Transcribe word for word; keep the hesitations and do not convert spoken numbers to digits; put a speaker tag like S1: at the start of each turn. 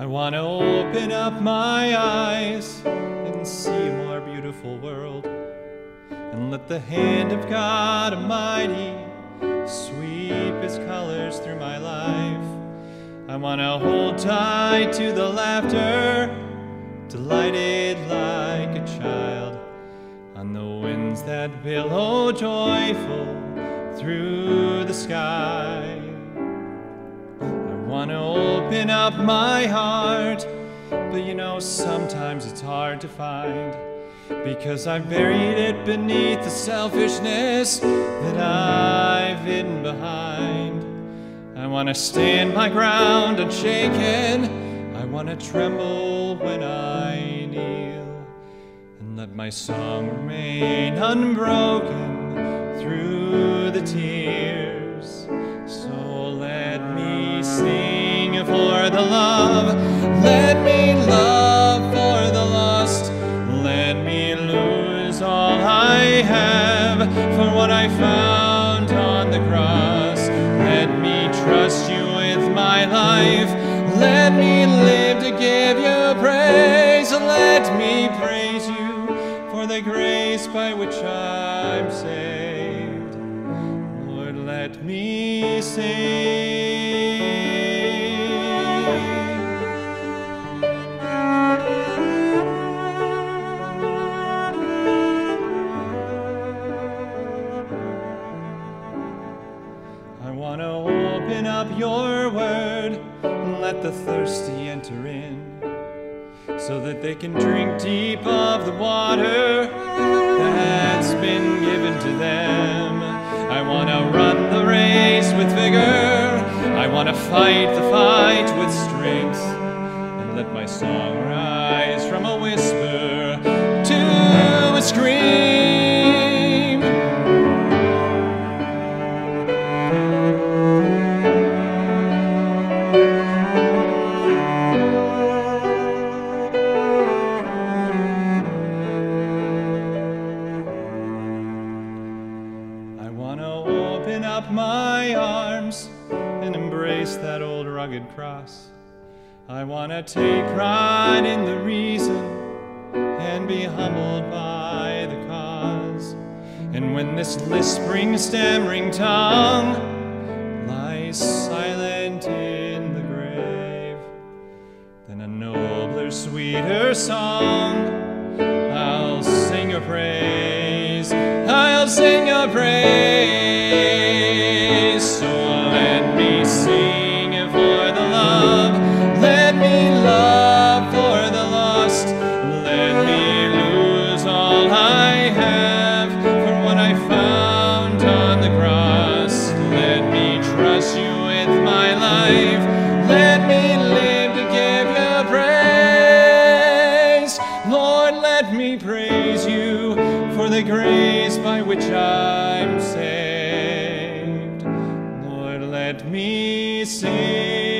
S1: want to open up my eyes and see a more beautiful world, and let the hand of God Almighty sweep His colors through my life. I want to hold tight to the laughter, delighted like a child, on the winds that billow joyful through the sky. I want to open up my heart, but you know, sometimes it's hard to find, because I've buried it beneath the selfishness that I've hidden behind. I want to stand my ground unshaken. I want to tremble when I kneel, and let my song remain unbroken through the tears. So let me sing for the love, let me love for the lost, let me lose all I have for what I found on the cross. Let me trust you with my life, let me live to give you praise. Let me praise you for the grace by which I'm saved. Lord, let me sing. I want to open up your word and let the thirsty enter in, so that they can drink deep of the water that's been given to them. I want to run the race with vigor, I want to fight the fight with strength, and let my song rise from a whisper to a scream. My arms and embrace that old rugged cross. I want to take pride in the reason and be humbled by the cause. And when this lisping, stammering tongue lies silent in the grave, then a nobler, sweeter song I'll sing your praise, I'll sing your praise. So let me sing for the love, let me love for the lost, let me lose all I have for what I found on the cross. Let me trust you with my life, let me live to give you praise. Lord, let me praise you for the grace by which I'm saved. Lord, let me sing.